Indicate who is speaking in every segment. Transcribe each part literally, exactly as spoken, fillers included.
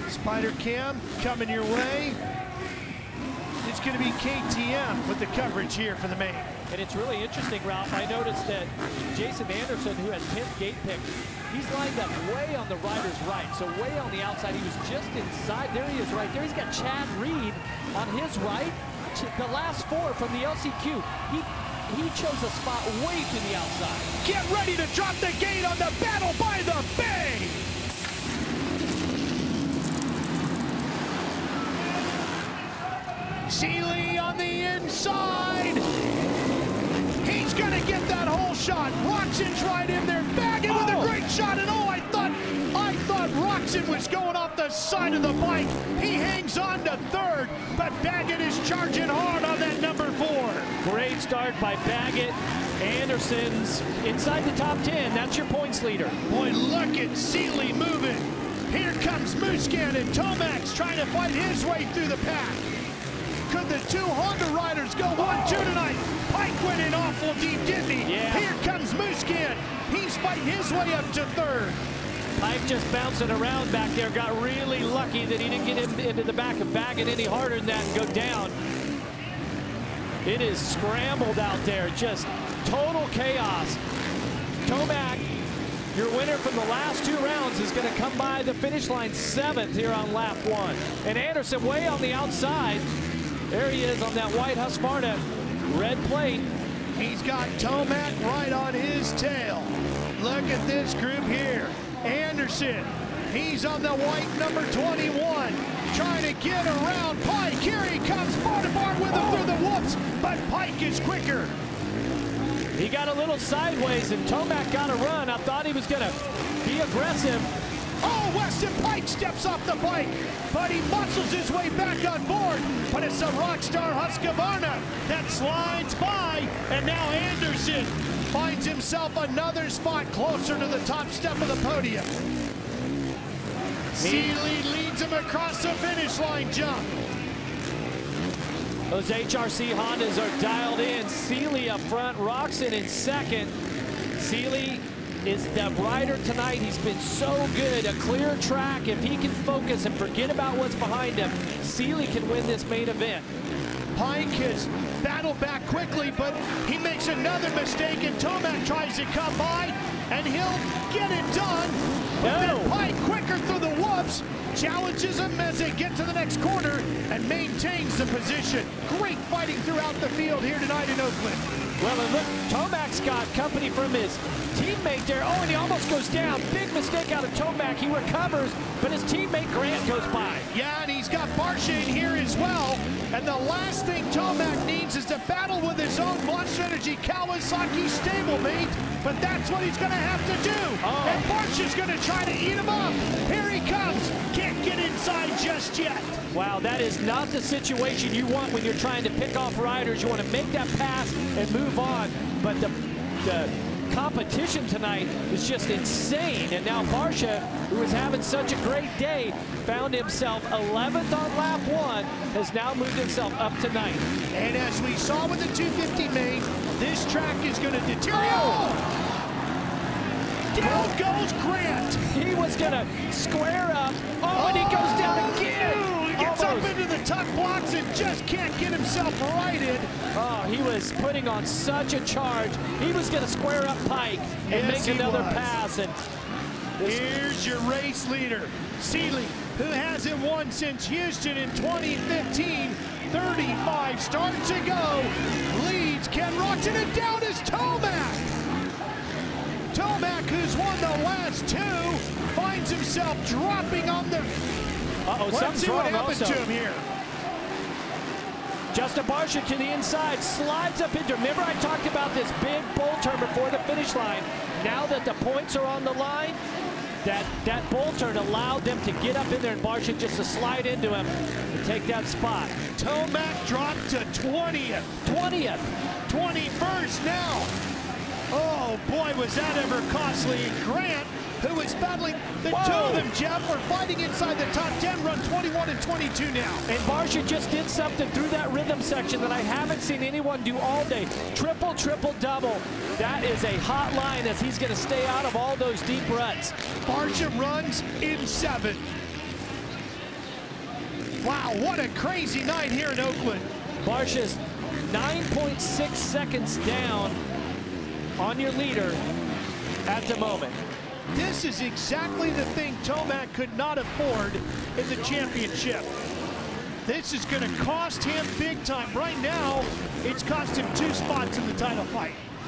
Speaker 1: Spider Cam coming your way. It's going to be K T M with the coverage here for the main.
Speaker 2: And it's really interesting, Ralph. I noticed that Jason Anderson, who had tenth gate pick, he's lined up way on the rider's right, so way on the outside. He was just inside. There he is right there. He's got Chad Reed on his right. The last four from the L C Q. He he chose a spot way to the outside.
Speaker 1: Get ready to drop the gate on the Battle by the Bay. Seely on the inside. He's gonna get that whole shot. Roxon's right in there. Baggett oh. with a great shot. And oh, I thought, I thought Roxon was going off the side of the bike. He hangs on to third, but Baggett is charging hard on that number four.
Speaker 2: Great start by Baggett. Anderson's inside the top ten. That's your points leader.
Speaker 1: Boy, look at Seely moving. Here comes Musquin and Tomac trying to fight his way through the pack. Could the two Honda riders go one two tonight? Pike went in awful deep, didn't he?
Speaker 2: Yeah.
Speaker 1: Here comes Musquin. He's fighting his way up to third.
Speaker 2: Pike just bouncing around back there. Got really lucky that he didn't get in, into the back of Baggett any harder than that and go down. It is scrambled out there. Just total chaos. Tomac, your winner from the last two rounds, is going to come by the finish line seventh here on lap one. And Anderson way on the outside. There he is on that white Husqvarna red plate.
Speaker 1: He's got Tomac right on his tail. Look at this group here. Anderson, he's on the white number twenty-one, trying to get around Pike. Here he comes, bar to bar with him oh. through the whoops, but Pike is quicker.
Speaker 2: He got a little sideways and Tomac got a run. I thought he was gonna be aggressive.
Speaker 1: Oh, Weston Pike steps off the bike, but he muscles his way back on board. But it's a Rockstar Husqvarna that slides by, and now Anderson finds himself another spot closer to the top step of the podium. Seely leads him across the finish line jump.
Speaker 2: Those H R C Hondas are dialed in. Seely up front, Roczen in second. Seely is the rider tonight. He's been so good. A clear track. If he can focus and forget about what's behind him, Seely can win this main event.
Speaker 1: Pike has battled back quickly, but he makes another mistake, and Tomac tries to come by, and he'll get it done. But
Speaker 2: no.
Speaker 1: then Pike, quicker through the whoops, challenges him as they get to the next corner and maintains the position. Great fighting throughout the field here tonight in Oakland.
Speaker 2: Well, and look, Tomac's got company from his teammate there. Oh, and he almost goes down. Big mistake out of Tomac. He recovers, but his teammate Grant goes by.
Speaker 1: Yeah, and he's got Barcia in here as well. And the last thing Tomac needs is to battle with his own Monster Energy Kawasaki stablemate, but that's what he's going to have to do.
Speaker 2: Oh.
Speaker 1: And Barcia's going to try to eat him up. Here he comes. Can't get inside just yet.
Speaker 2: Wow, that is not the situation you want when you're trying to pick off riders. You want to make that pass and move on. But the, the competition tonight is just insane. And now Barcia, who was having such a great day, found himself eleventh on lap one, has now moved himself up to ninth.
Speaker 1: And as we saw with the two fifty main, this track is going to deteriorate. Oh! Down goes Grant.
Speaker 2: He was going to square up. Oh, and he goes down again.
Speaker 1: He gets
Speaker 2: Almost.
Speaker 1: up into the tuck blocks and just can't get himself righted.
Speaker 2: Oh, he was putting on such a charge. He was going to square up Pike and
Speaker 1: yes,
Speaker 2: make another
Speaker 1: was.
Speaker 2: pass. And
Speaker 1: here's your race leader, Seely, who hasn't won since Houston in twenty fifteen. thirty-five starts to go. Leads Ken Roczen, and down is Tomac. Tomac, who's won the last two, finds himself dropping on the...
Speaker 2: Uh-oh,
Speaker 1: Let's see what happens
Speaker 2: also.
Speaker 1: to him here.
Speaker 2: Justin Barcia to the inside, slides up into, remember I talked about this big bull turn before the finish line. Now that the points are on the line, that, that bull turn allowed them to get up in there, and Barcia just to slide into him and take that spot.
Speaker 1: Tomac dropped to twentieth.
Speaker 2: twentieth.
Speaker 1: twenty-first now. Oh boy, was that ever costly. Grant, who is battling, the
Speaker 2: Whoa.
Speaker 1: two of them, Jeff, were fighting inside the top ten, run twenty-one and twenty-two now.
Speaker 2: And Barcia just did something through that rhythm section that I haven't seen anyone do all day. Triple, triple, double. That is a hot line as he's going to stay out of all those deep ruts.
Speaker 1: Barcia runs in seven. Wow, what a crazy night here in Oakland.
Speaker 2: Barcia's nine point six seconds down on your leader at the moment.
Speaker 1: This is exactly the thing Tomac could not afford in the championship. This is going to cost him big time. Right now, it's cost him two spots in the title fight.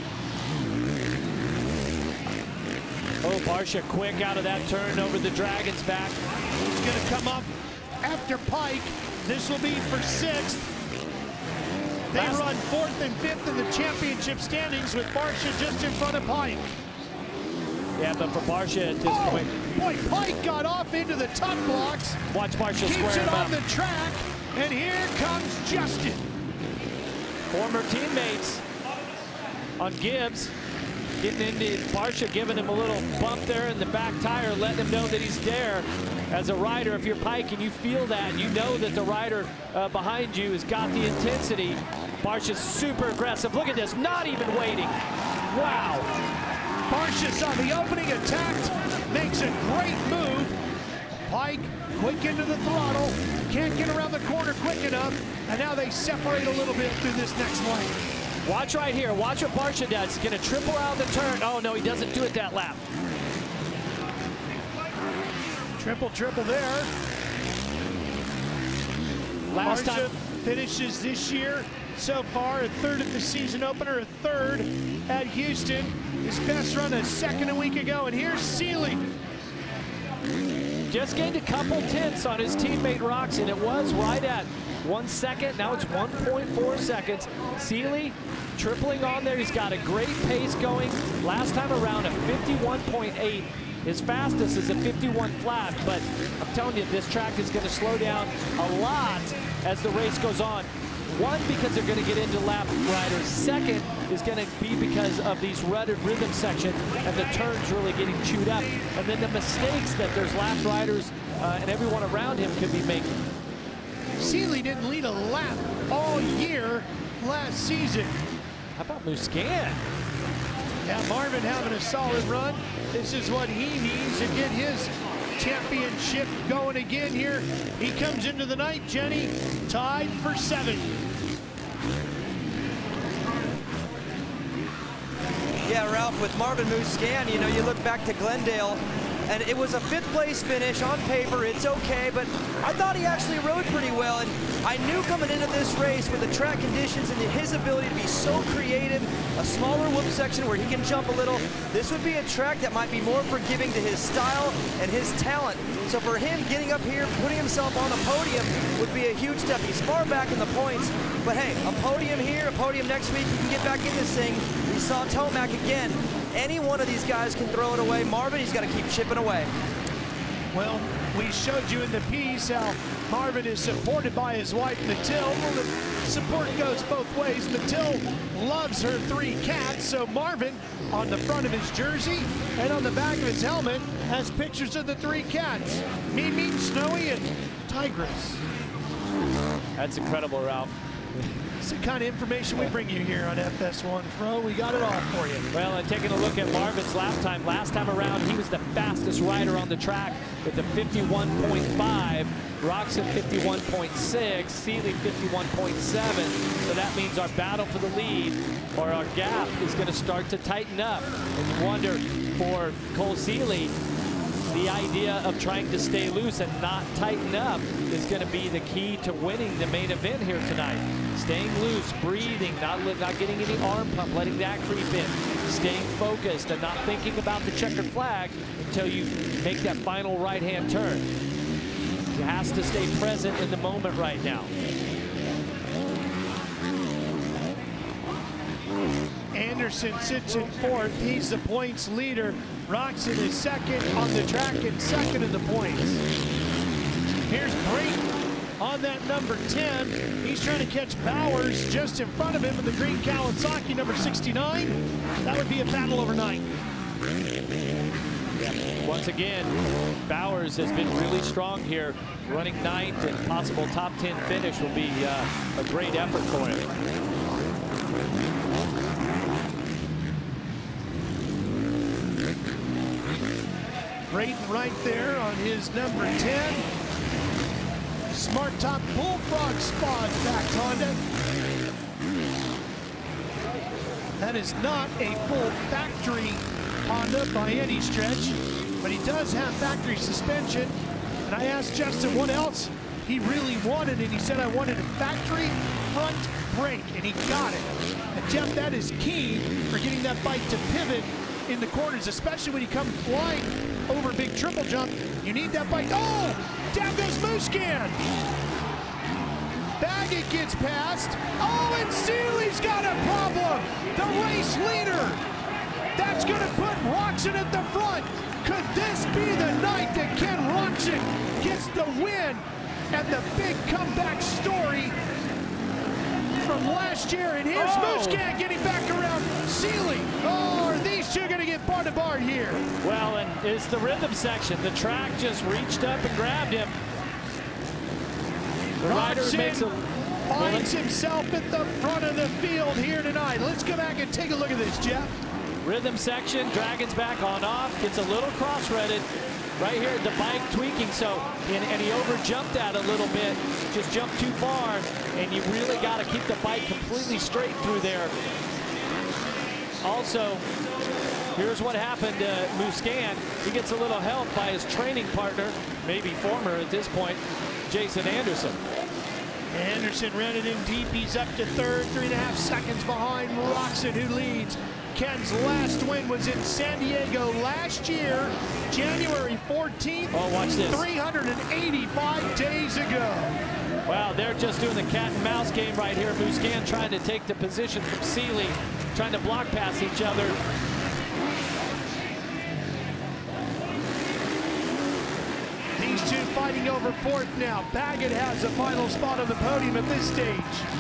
Speaker 2: Oh, Barcia quick out of that turn over the Dragon's back.
Speaker 1: He's going to come up after Pike. This will be for sixth. They
Speaker 2: Last
Speaker 1: run fourth and fifth in the championship standings with Barcia just in front of Pike.
Speaker 2: Yeah, but for Barcia at this
Speaker 1: oh,
Speaker 2: point.
Speaker 1: Boy, Pike got off into the tuck blocks.
Speaker 2: Watch Barcia
Speaker 1: Keeps
Speaker 2: square
Speaker 1: it
Speaker 2: him
Speaker 1: on
Speaker 2: up.
Speaker 1: the track, and here comes Justin.
Speaker 2: Former teammates on Gibbs. Getting into Barcia, giving him a little bump there in the back tire, letting him know that he's there. As a rider, if you're Pike and you feel that, you know that the rider uh, behind you has got the intensity. Barcia's super aggressive. Look at this, not even waiting. Wow.
Speaker 1: Barcia saw the opening, attacked, makes a great move. Pike, quick into the throttle, can't get around the corner quick enough, and now they separate a little bit through this next lane.
Speaker 2: Watch right here. Watch what Barcia does. He's going to triple out the turn. Oh, no, he doesn't do it that lap.
Speaker 1: Triple, triple there.
Speaker 2: Last
Speaker 1: Barcia
Speaker 2: time
Speaker 1: finishes this year so far a third at the season opener, a third at Houston. His best run a second a week ago, and here's Seely.
Speaker 2: just gained a couple tenths on his teammate Roczen. It was right at one second. Now it's one point four seconds. Seely tripling on there. He's got a great pace going. Last time around a fifty-one point eight. His fastest is a fifty-one flat, but I'm telling you, this track is going to slow down a lot as the race goes on. One, because they're going to get into lap riders. Second is going to be because of these rutted rhythm sections and the turns really getting chewed up. And then the mistakes that there's lap riders uh, and everyone around him could be making.
Speaker 1: Seely didn't lead a lap all year last season.
Speaker 2: How about Musquin?
Speaker 1: Yeah, Marvin having a solid run. This is what he needs to get his championship going again here. He comes into the night, Jenny, tied for seventh.
Speaker 3: Yeah, Ralph, with Marvin Musquin, you know, you look back to Glendale, and it was a fifth place finish on paper. It's okay, but I thought he actually rode pretty well. And I knew coming into this race with the track conditions and his ability to be so creative, a smaller whoop section where he can jump a little, this would be a track that might be more forgiving to his style and his talent. So for him getting up here, putting himself on the podium would be a huge step. He's far back in the points, but hey, a podium here, a podium next week, he can get back in this thing. We saw Tomac again. Any one of these guys can throw it away. Marvin, he's got to keep chipping away.
Speaker 1: Well, we showed you in the piece how Marvin is supported by his wife, Mathilde. Well, the support goes both ways. Mathilde loves her three cats, so Marvin, on the front of his jersey and on the back of his helmet, has pictures of the three cats, Mimi, Snowy, and Tigress.
Speaker 2: That's incredible, Ralph.
Speaker 1: It's the kind of information we bring you here on F S one Pro. We got it all for you.
Speaker 2: Well, and taking a look at Marvin's lap time, last time around, he was the fastest rider on the track with a fifty-one point five. Roczen fifty-one point six, Seely fifty-one point seven. So that means our battle for the lead, or our gap, is going to start to tighten up. And you wonder, for Cole Seely, the idea of trying to stay loose and not tighten up is going to be the key to winning the main event here tonight. Staying loose, breathing, not, not getting any arm pump, letting that creep in, staying focused and not thinking about the checkered flag until you make that final right-hand turn. He has to stay present in the moment right now.
Speaker 1: Anderson sits in fourth. He's the points leader. Roczen is second on the track and second in the points. Here's Brayton on that number ten. He's trying to catch Bowers just in front of him in the green Kawasaki, number sixty-nine. That would be a battle over ninth.
Speaker 2: Once again, Bowers has been really strong here. Running ninth and possible top ten finish will be uh, a great effort for him.
Speaker 1: Brayton right there on his number ten. Smart Top Bullfrog Spas back, Honda. That is not a full factory Honda by any stretch, but he does have factory suspension. And I asked Justin what else he really wanted, and he said, I wanted a factory front brake, and he got it. And Jeff, that is key for getting that bike to pivot in the corners, especially when you come flying over a big triple jump. You need that bike. Oh, down goes Musquin. Baggett gets past. Oh, and Seeley's got a problem. The race leader. That's going to put Roczen at the front. Could this be the night that Ken Roczen gets the win and the big comeback story from last year? And here's oh. Musquin getting back around Seeley. Oh, are these two going to get bar to bar here?
Speaker 2: Well, and it's the rhythm section. The track just reached up and grabbed him. The rider makes a
Speaker 1: finds himself at the front of the field here tonight. Let's go back and take a look at this, Jeff.
Speaker 2: Rhythm section, Dragons back on off, gets a little cross-threaded. Right here, the bike tweaking, so, and, and he over-jumped that a little bit, just jumped too far, and you really got to keep the bike completely straight through there. Also, here's what happened to Musquin. He gets a little help by his training partner, maybe former at this point, Jason Anderson.
Speaker 1: Anderson ran it in deep. He's up to third, three and a half seconds behind Roczen, who leads. Ken's last win was in San Diego last year, January fourteenth.
Speaker 2: Oh, watch this.
Speaker 1: three hundred eighty-five days ago.
Speaker 2: Wow, they're just doing the cat and mouse game right here. Musquin trying to take the position from Seeley, trying to block past each other.
Speaker 1: These two fighting over fourth now. Baggett has a final spot on the podium at this stage.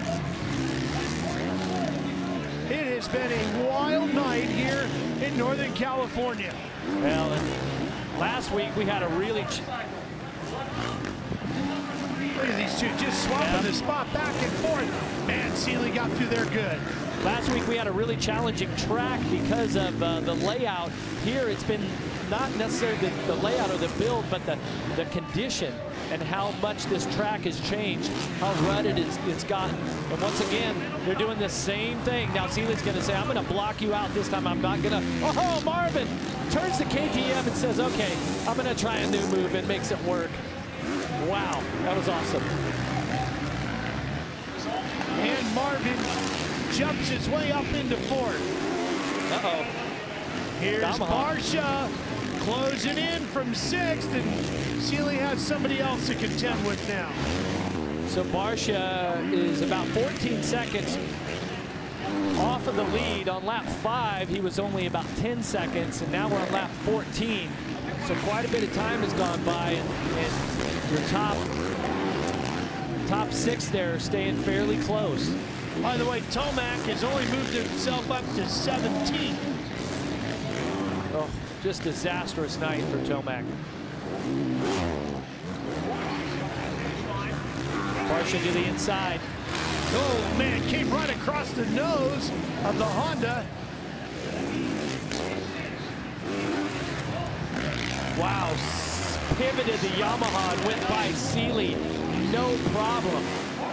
Speaker 1: It has been a wild night here in Northern California.
Speaker 2: Well, and last week we had a really...
Speaker 1: Look at these two just swapping yeah. the spot back and forth. Man, Seeley got through there good.
Speaker 2: Last week we had a really challenging track because of uh, the layout. Here it's been not necessarily the, the layout or the build, but the, the condition and how much this track has changed, how rutted it's, it's gotten. And once again, they're doing the same thing. Now Seeley's gonna say, I'm gonna block you out this time. I'm not gonna, oh, Marvin turns to K T M and says, okay, I'm gonna try a new move and makes it work. Wow, that was awesome.
Speaker 1: And Marvin jumps his way up into fourth.
Speaker 2: Uh-oh.
Speaker 1: Here's
Speaker 2: Yamaha.
Speaker 1: Barcia closing in from sixth, and Seeley has somebody else to contend with now.
Speaker 2: So Barcia is about fourteen seconds off of the lead. On lap five, he was only about ten seconds, and now we're on lap fourteen. So quite a bit of time has gone by, and, and your top, top six there staying fairly close.
Speaker 1: By the way, Tomac has only moved himself up to seventeenth.
Speaker 2: Oh, just disastrous night for Tomac. Barcia to the inside.
Speaker 1: Oh, man, came right across the nose of the Honda.
Speaker 2: Wow, pivoted the Yamaha and went by Seeley, no problem.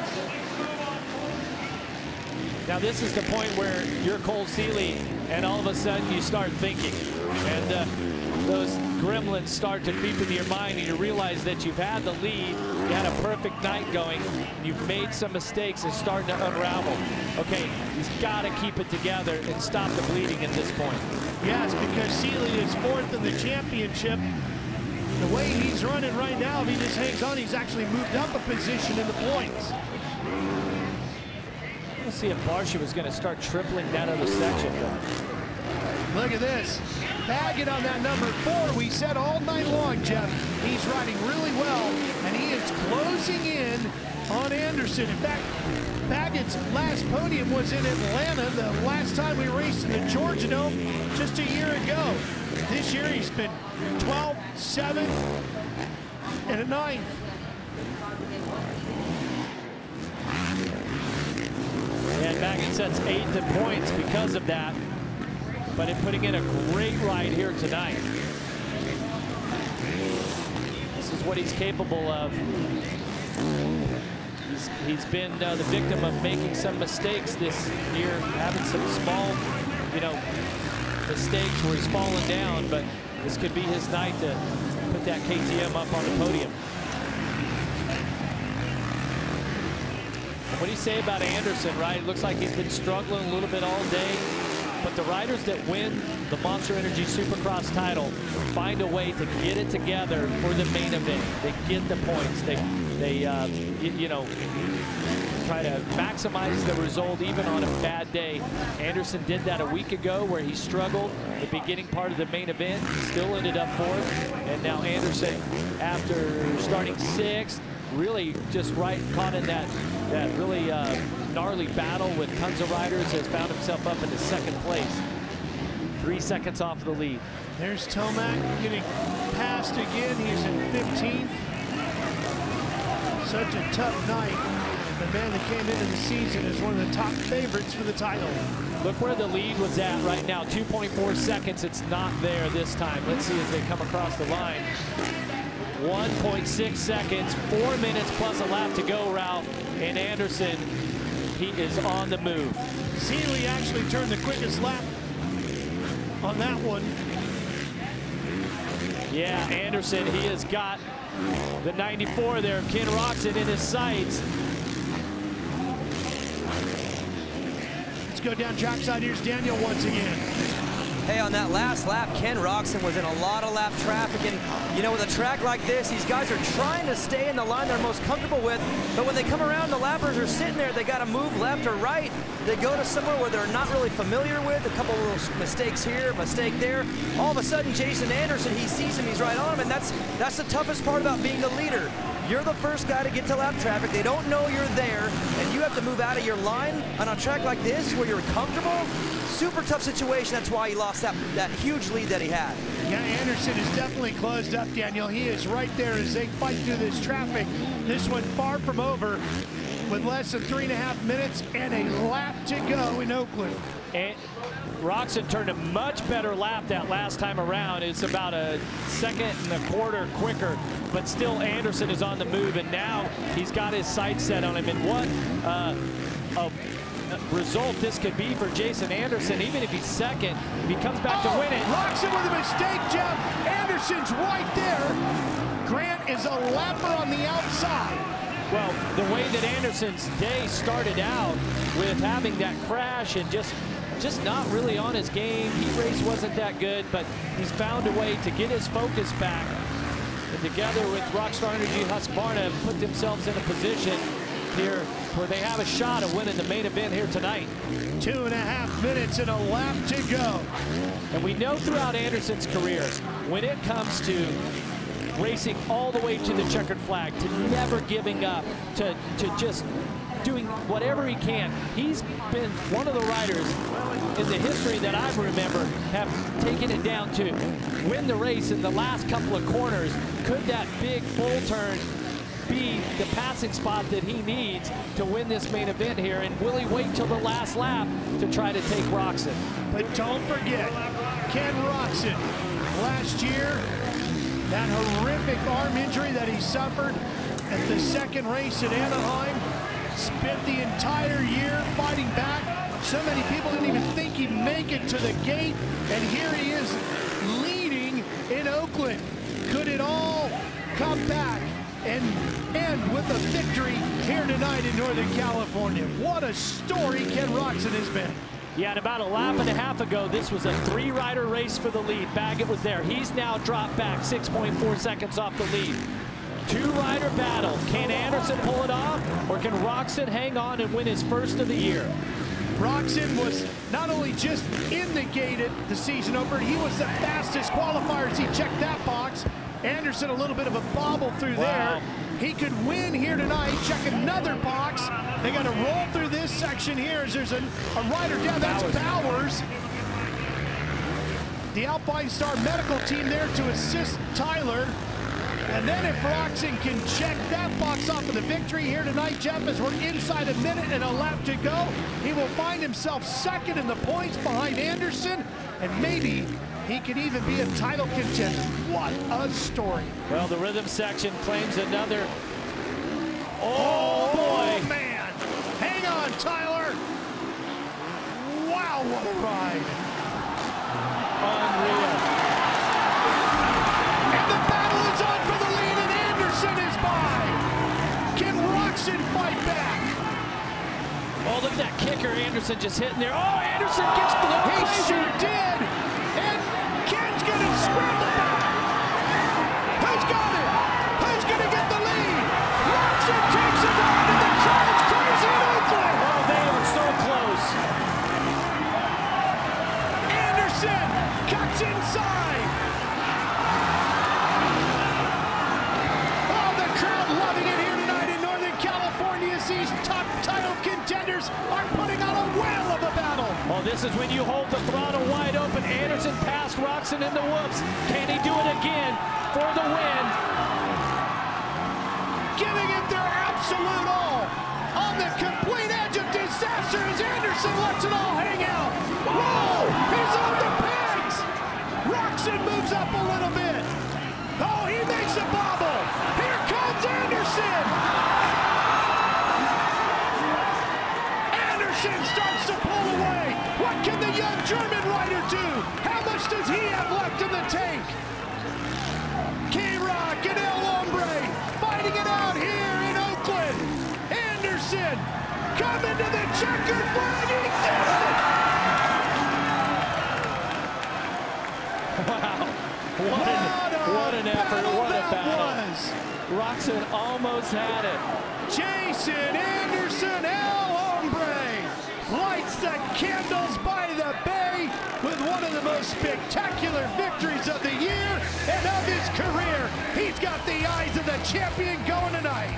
Speaker 2: Now this is the point where you're Cole Seeley and all of a sudden you start thinking. And uh, those gremlins start to creep into your mind and you realize that you've had the lead, you had a perfect night going, and you've made some mistakes and starting to unravel. Okay, he's got to keep it together and stop the bleeding at this point.
Speaker 1: Yes, because Seeley is fourth in the championship. The way he's running right now, if he just hangs on, he's actually moved up a position in the points.
Speaker 2: Let's see if Barcia was going to start tripling that other section.
Speaker 1: Look at this. Baggett on that number four. We said all night long, Jeff, he's riding really well, and he is closing in on Anderson. In fact, Baggett's last podium was in Atlanta, the last time we raced in the Georgia Dome just a year ago. This year he's been twelfth, seventh, and a ninth.
Speaker 2: And Baggett sets eighth in points because of that, but in putting in a great ride here tonight. This is what he's capable of. He's, he's been uh, the victim of making some mistakes this year, having some small, you know, mistakes where he's fallen down, but this could be his night to put that K T M up on the podium. What do you say about Anderson, right? It looks like he's been struggling a little bit all day, but the riders that win the Monster Energy Supercross title find a way to get it together for the main event. They get the points. They, they uh, you, you know, try to maximize the result even on a bad day. Anderson did that a week ago where he struggled the beginning part of the main event. He still ended up fourth, and now Anderson, after starting sixth, really just right caught in that that really uh, gnarly battle with tons of riders, has found himself up into second place. Three seconds off the lead.
Speaker 1: There's Tomac getting passed again. He's in fifteenth. Such a tough night. The man that came into the season is one of the top favorites for the title.
Speaker 2: Look where the lead was at right now, two point four seconds. It's not there this time. Let's see as they come across the line. one point six seconds, four minutes plus a lap to go, Ralph. And Anderson, he is on the move.
Speaker 1: Seeley actually turned the quickest lap on that one.
Speaker 2: Yeah, Anderson, he has got the ninety-four there, Ken Roczen in his sights.
Speaker 1: Let's go down trackside. Here's Daniel once again.
Speaker 3: Hey, on that last lap, Ken Roczen was in a lot of lap traffic, and you know, with a track like this, these guys are trying to stay in the line they're most comfortable with, but when they come around, the lappers are sitting there, they got to move left or right. They go to somewhere where they're not really familiar with, a couple of little mistakes here, mistake there. All of a sudden, Jason Anderson, he sees him, he's right on him, and that's, that's the toughest part about being the leader. You're the first guy to get to lap traffic. They don't know you're there, and you have to move out of your line on a track like this where you're comfortable. Super tough situation. That's why he lost that, that huge lead that he had.
Speaker 1: Yeah, Anderson is definitely closed up, Daniel. He is right there as they fight through this traffic. This one far from over with less than three and a half minutes and a lap to go in Oakland.
Speaker 2: And Roczen turned a much better lap that last time around. It's about a second and a quarter quicker, but still Anderson is on the move, and now he's got his sights set on him. And what uh, a result this could be for Jason Anderson, even if he's second, if he comes back
Speaker 1: oh,
Speaker 2: to win it.
Speaker 1: Roczen with a mistake, Jeff. Anderson's right there. Grant is a lapper on the outside.
Speaker 2: Well, the way that Anderson's day started out with having that crash and just just not really on his game. Heat race wasn't that good, but he's found a way to get his focus back. And together with Rockstar Energy Husqvarna, put themselves in a position here where they have a shot of winning the main event here tonight.
Speaker 1: Two and a half minutes and a lap to go.
Speaker 2: And we know throughout Anderson's career, when it comes to racing all the way to the checkered flag, to never giving up, to, to just doing whatever he can. He's been one of the riders in the history that I remember have taken it down to win the race in the last couple of corners. Could that big full turn be the passing spot that he needs to win this main event here? And will he wait till the last lap to try to take Roczen?
Speaker 1: But don't forget, Ken Roczen, last year, that horrific arm injury that he suffered at the second race at Anaheim, spent the entire year fighting back. So many people didn't even think he'd make it to the gate, and here he is leading in Oakland. Could it all come back and end with a victory here tonight in Northern California? What a story Ken Roczen has been.
Speaker 2: Yeah, and about a lap and a half ago, this was a three-rider race for the lead. Baggett was there. He's now dropped back six point four seconds off the lead. Two-rider battle. Can Anderson pull it off, or can Roczen hang on and win his first of the year?
Speaker 1: Roczen was not only just in the gate at the season opener, he was the fastest qualifier as he checked that box. Anderson a little bit of a bobble through
Speaker 2: Wow.
Speaker 1: there. He could win here tonight, check another box. They got to roll through this section here as there's a, a rider down. That's Bowers. The Alpine Star medical team there to assist Tyler. And then if Roczen can check that box off of the victory here tonight, Jeff, as we're inside a minute and a lap to go, he will find himself second in the points behind Anderson, and maybe he could even be a title contender. What a story.
Speaker 2: Well, the rhythm section claims another Oh, boy.
Speaker 1: Oh, man. Hang on, Tyler. Wow, what a ride.
Speaker 2: Unreal.
Speaker 1: And the battle is on for the lead, and Anderson is by. Can Roczen fight back?
Speaker 2: Oh, look at that kicker Anderson just hitting there. Oh, Anderson gets the no
Speaker 1: He
Speaker 2: crazy.
Speaker 1: sure did. And Ken's going to scramble back. Who's got it? Who's going to get the lead? Roczen takes it on, and the crowd's crazy in Oakland.
Speaker 2: Oh, they are so close.
Speaker 1: Anderson cuts inside. Oh, the crowd loving it here tonight in Northern California as these top title contenders are putting on a whale of a battle.
Speaker 2: Oh, this is when you hold the throttle wide open. Anderson passed Roczen in the whoops. Can he do it again for the win?
Speaker 1: Giving it their absolute all. On the complete edge of disaster as Anderson lets it all hang out. Whoa! He's on the pegs! Roczen moves up a little bit. Oh, he makes a bobble. Here comes Anderson! Anderson starts to pull away. What can the young German rider do? How much does he have left in the tank? K-Rock and El Hombre fighting it out here in Oakland. Anderson coming to the checkered flag. He did it!
Speaker 2: Wow. What,
Speaker 1: What
Speaker 2: an,
Speaker 1: a
Speaker 2: what an effort.
Speaker 1: battle
Speaker 2: What a
Speaker 1: that
Speaker 2: battle.
Speaker 1: was.
Speaker 2: Roczen almost had it.
Speaker 1: Jason Anderson, El Hombre, lights the candles by the bay with one of the most spectacular victories of the year and of his career. He's got the eyes of the champion going tonight.